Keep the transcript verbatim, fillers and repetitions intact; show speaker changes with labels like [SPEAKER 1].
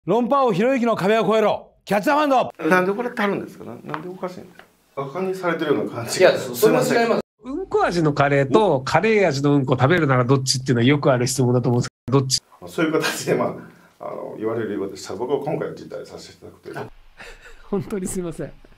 [SPEAKER 1] 論破王ひろゆきの壁を越えろキャッチャーマンド。
[SPEAKER 2] なんでこれ足るんですか。な、なんでおかしいんですか。バカにされてるような感じ。
[SPEAKER 3] いや、それは違います。
[SPEAKER 4] うんこ味のカレーとカレー味のうんこ食べるならどっちっていうのはよくある質問だと思うんですけど、どっち？
[SPEAKER 2] そういう形で、まあ、あの言われるようでしたら僕は今回は辞退させていただくという。
[SPEAKER 4] 本当にすいません。